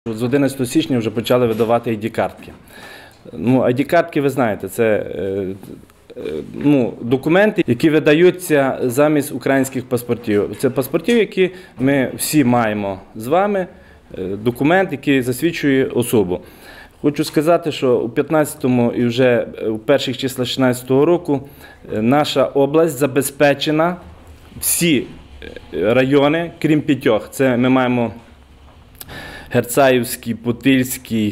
З 11 січня вже почали видавати ID-картки. ID-картки, ви знаєте, це документи, які видаються замість українських паспортів. Це паспортів, які ми всі маємо з вами, документ, який засвідчує особу. Хочу сказати, що у 15-му і вже у перших числах 16-го року наша область забезпечена, всі райони, крім 5. Це ми маємо Герцаївський, Путильський,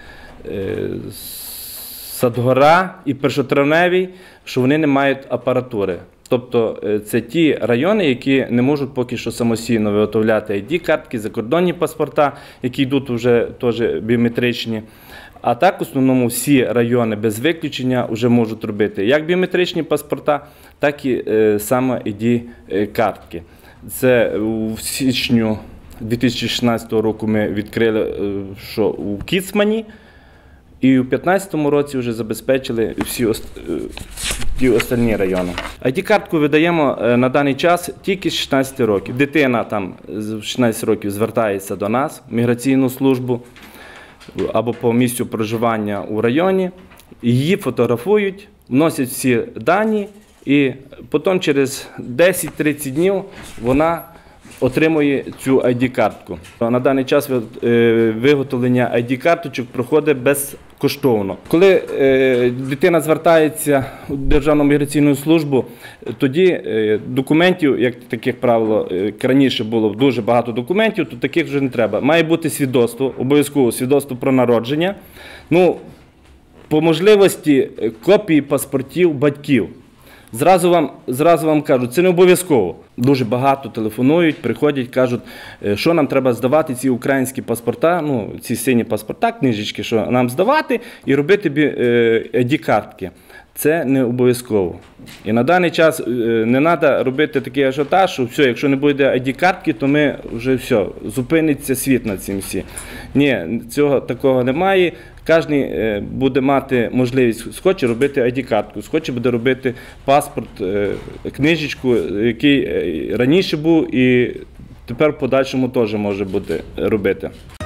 Садгора і Першотравневий, що вони не мають апаратури. Тобто це ті райони, які не можуть поки що самостійно виготовляти ID-картки, закордонні паспорта, які йдуть вже теж біометричні. А так, в основному, всі райони без виключення вже можуть робити як біометричні паспорта, так і саме ID-картки. Це у січню 2016 року ми відкрили, що у Кіцмані, і у 2015 році вже забезпечили всі ті остальні райони. ID-картку видаємо на даний час тільки з 16 років. Дитина там з 16 років звертається до нас, в міграційну службу, або по місцю проживання у районі, її фотографують, вносять всі дані, і потім через 10-30 днів вона отримує цю ID-картку. На даний час виготовлення ID-карточок проходить безкоштовно. Коли дитина звертається у Державну міграційну службу, тоді документів, як таких правило, раніше було дуже багато документів, то таких вже не треба. Має бути свідоцтво, обов'язково свідоцтво про народження. По можливості копії паспортів батьків. Зразу вам кажуть, це не обов'язково. Дуже багато телефонують, приходять, кажуть, що нам треба здавати ці українські паспорта, ці сині паспорта, книжечки, що нам здавати і робити ID-картки. Це не обов'язково. І на даний час не треба робити такий ажіотаж, що все, якщо не буде ID-картки, то ми вже все, зупиниться світ на цим всі. Ні, цього такого немає. Кожен буде мати можливість, схоче робити ID-картку, схоче буде робити паспорт, книжечку, який раніше був і тепер в подальшому теж може бути робити.